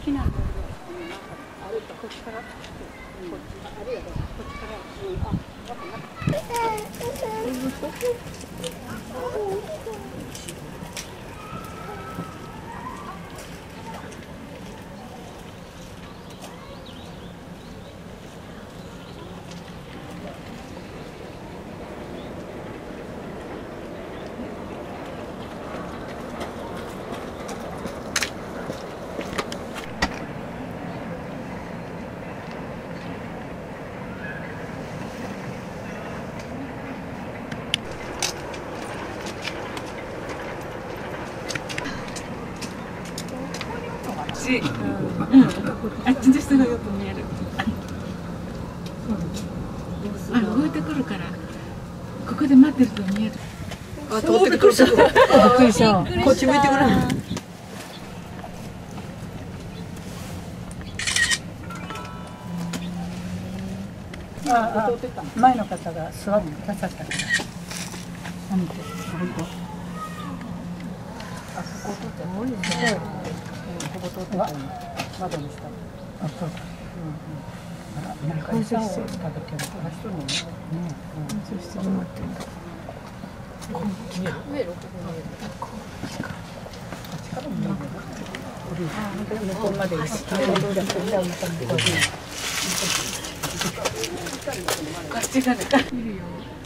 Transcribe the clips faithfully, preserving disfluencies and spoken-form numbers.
きな。あれこっちから、こっちあれやろ、こっちから、うん、あ、わかんない。 うん、あっちの人がよく見える。あ、動いてくるから、ここで待ってると見える。 あ、通ってくる。びっくりした。こっち向いてくる。ああ、前の方が座ってくださったから。あ、見て、本当。あそこ通って多いですね。ここ通ってたの。窓にした。あ、そうか。うんうん。あら、なんか餌を食べてる。あ、人にね。ね、うん。そうしてもらってるんだ。こっちか。見える？ここ見える。こっちか。こっちからも見える。あ、本当に向こうまで行って。 こっちがね。いるよ。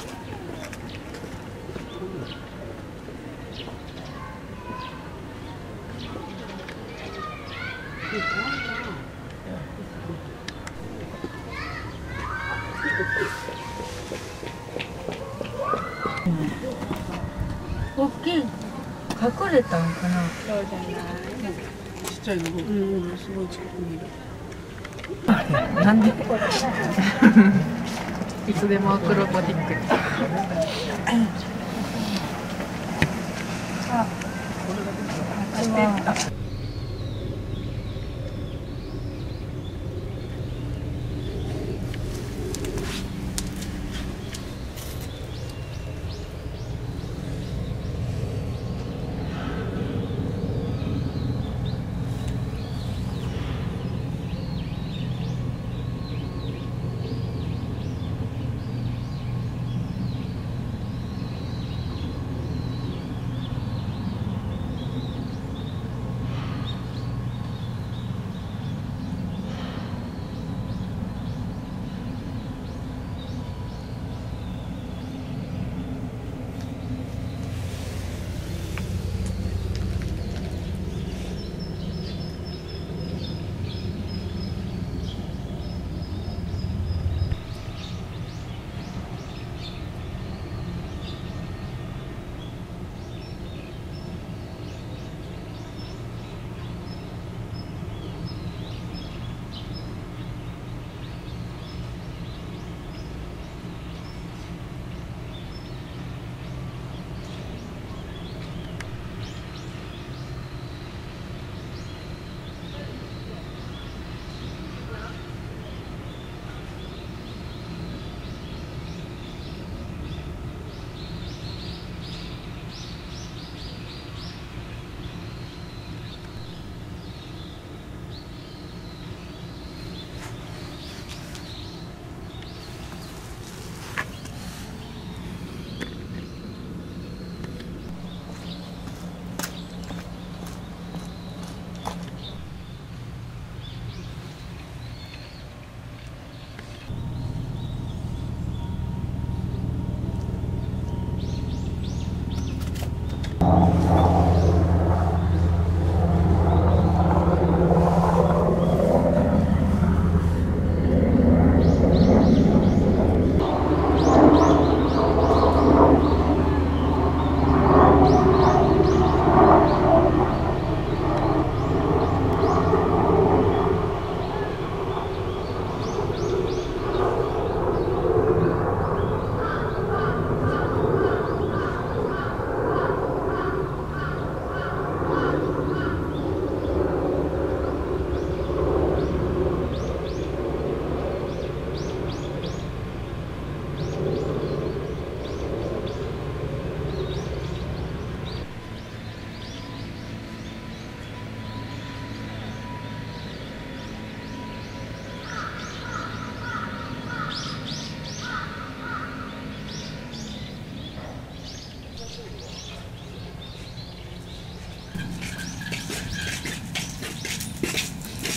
大きい。隠れたんかな。 そうじゃない。ちっちゃいの。うん、すごい近くにいる。 なんでいつでもアクロバティックに。あ、これが出て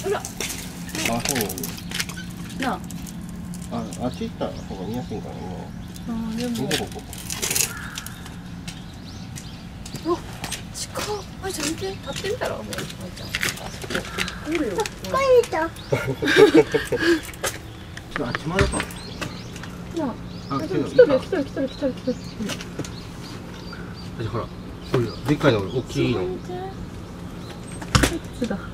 ほら。 あ、そうなあ。 あ、あっち行った方が見やすいんかな。 あーでも。 見てここ。 うわ、近っ。あいちゃん見て、立ってみたらもう。あいちゃん。あそこ。おるよ。 あっちまでか。 なあ。 あ、 あ、 来でも来とるよ、来とる、来とる、来とる、来とる。 あ、ほら。そういうでっかいの、大きいの。 いつだ。あ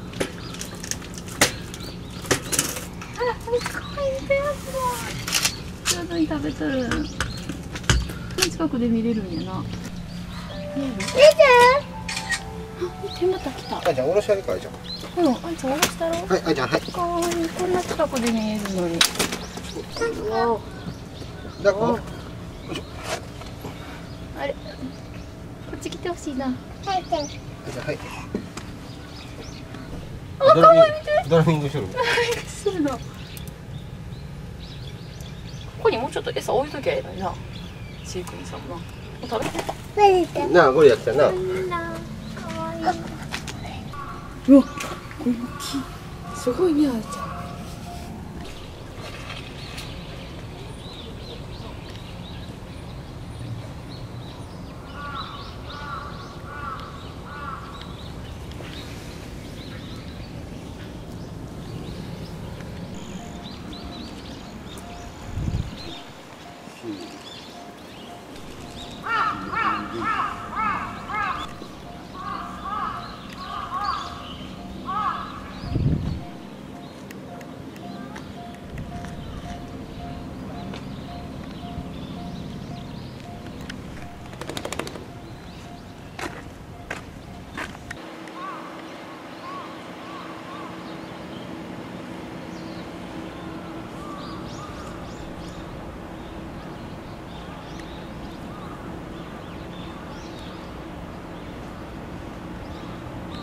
ら、あれ、かわいいペアスだ。上手に食べとる。近くで見れるんやな。見える？見て。あ、見て、また来た。 あ、じゃあ、おろしありか、あいちゃん。 うん、あいちゃん、おろしたろ。 はい、あいちゃん、はい。 かわいい、こんな近くで見えるのに。うわ。 だっこ。 あれ。こっち来てほしいな。 はい。 あ、かわいい、見て。 ドラミングしとる。 するな。ここにもうちょっと餌置いときゃいいのにな。飼育員さんもな。もう食べて。 なあ、ゴリラ来たな。 かわいい。うわ、大きい。すごいね、あいちゃん。